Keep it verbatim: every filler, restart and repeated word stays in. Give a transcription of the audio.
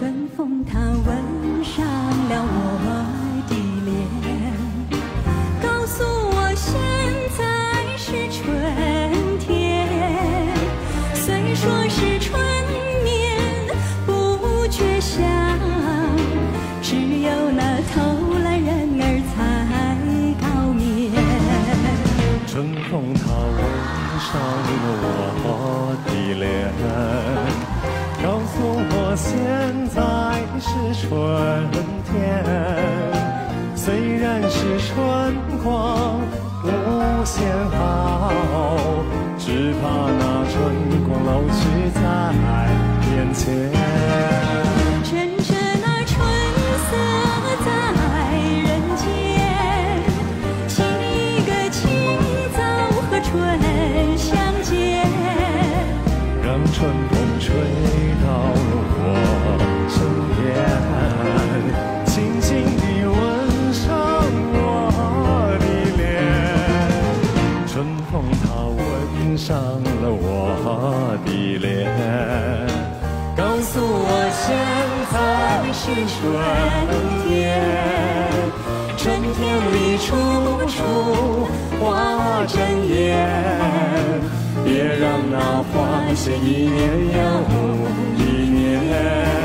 春风它吻上了我的脸，告诉我现在是春天。虽说是春眠不觉晓，只有那偷懒人儿才高眠。 春风它吻上了我的脸，告诉我现在是春天。虽然是春光无限好，只怕那春光老去在眼前。 趁着那春色在人间，沏一个清早和春相见， 让春风吹到我身边，轻轻地吻上我的脸。春风它吻上了我的脸，告诉我现在是春天。春天里处处花争艳，别让那花谢一年又一年。